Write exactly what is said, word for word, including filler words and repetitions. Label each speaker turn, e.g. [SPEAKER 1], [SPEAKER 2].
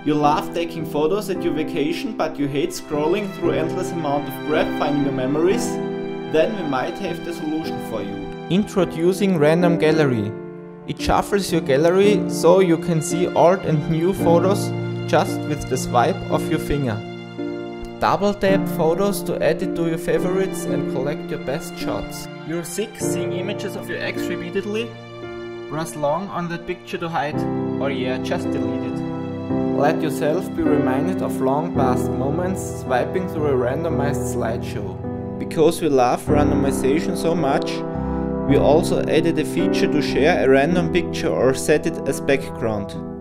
[SPEAKER 1] You love taking photos at your vacation, but you hate scrolling through endless amount of crap finding your memories? Then we might have the solution for you. Introducing Random Gallery. It shuffles your gallery so you can see old and new photos just with the swipe of your finger. Double tap photos to add it to your favorites and collect your best shots. You're sick seeing images of your ex repeatedly? Press long on that picture to hide, or yeah, just delete it. Let yourself be reminded of long past moments swiping through a randomized slideshow. Because we love randomization so much, we also added a feature to share a random picture or set it as background.